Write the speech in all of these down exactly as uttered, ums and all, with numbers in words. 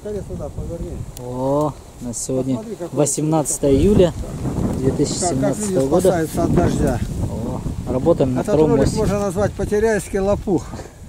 скорее сюда, поверни. О, на сегодня восемнадцатое июля две тысячи семнадцатого года. Спасается от дождя. О, работаем на Этот втором ролик мостике. можно назвать «Потеряйский лопух».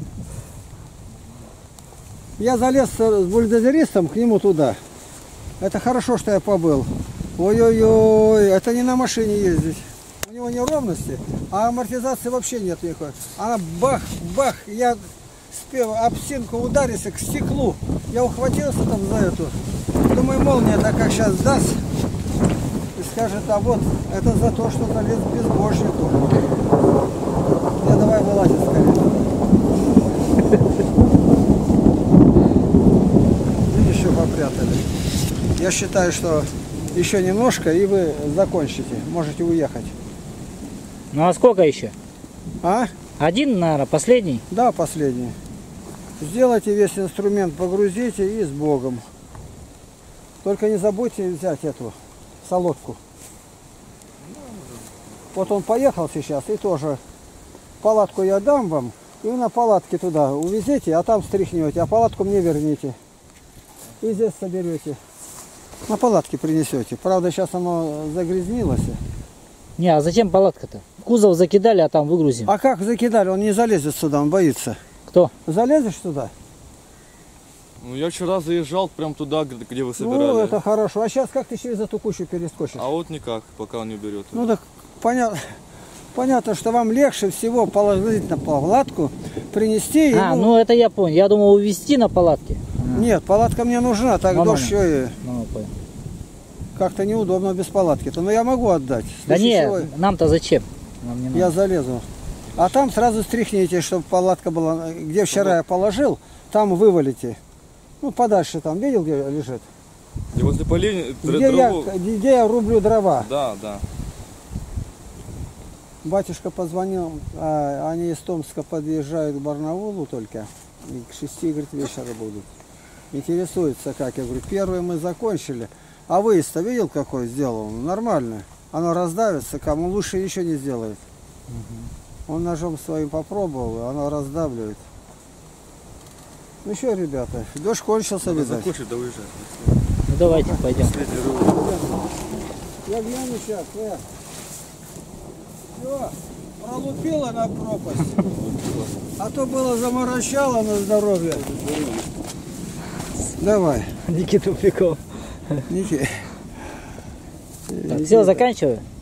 Я залез с бульдозеристом к нему туда. Это хорошо, что я побыл. Ой-ой-ой, это не на машине ездить. У него неровности, а амортизации вообще нет никакой. Она бах-бах, я спел, об стенку ударился к стеклу. Я ухватился там за эту. Думаю, молния так как сейчас даст. И скажет, а вот это за то, что залез безбожнику. Я давай вылазить скорее. Видишь, еще попрятали. Я считаю, что еще немножко, и вы закончите. Можете уехать. Ну а сколько еще? А? Один, наверное, последний? Да, последний. Сделайте весь инструмент, погрузите и с Богом. Только не забудьте взять эту солодку. Вот он поехал сейчас, и тоже палатку я дам вам, и вы на палатке туда увезете, а там стряхнете, а палатку мне верните. И здесь соберете. На палатке принесете. Правда, сейчас оно загрязнилось. Не, а зачем палатка-то? Кузов закидали, а там выгрузим. А как закидали? Он не залезет сюда, он боится. Кто? Залезешь туда? Ну, я вчера заезжал прям туда, где вы собирали. Ну, это хорошо. А сейчас как ты через эту кучу перескочишь? А вот никак, пока он не уберет. Ну, так понятно, понятно, что вам легче всего положить на палатку, принести А, ему... ну это я понял. Я думал увезти на палатке. Нет, палатка мне нужна, так Ну, дождь ну, еще и... Ну, понял. Как-то неудобно без палатки-то. Но я могу отдать. Да нет, чего, нам-то зачем? Нам не надо. я залезу. А там сразу стряхните, чтобы палатка была... Где вчера я положил, там вывалите. Ну, подальше там. Видел, где лежит? И возле полей... Где я, где я рублю дрова. Да, да. Батюшка позвонил, а, они из Томска подъезжают к Барнаулу только. И к шести, говорит, вечера будут. Интересуется, как. Я говорю, первый мы закончили. А выезд-то видел, какой сделал? Нормально. Оно раздавится, кому лучше еще не сделает. Угу. Он ножом своим попробовал, и оно раздавливает. Ну что, ребята, дождь кончился, видать. Закончить, да уезжать. Ну давайте пойдем. Я гляну сейчас, э. Все, пролупила на пропасть. А то было заморочало на здоровье. Давай. Никита Упреков. Ники. Так, все, заканчиваю.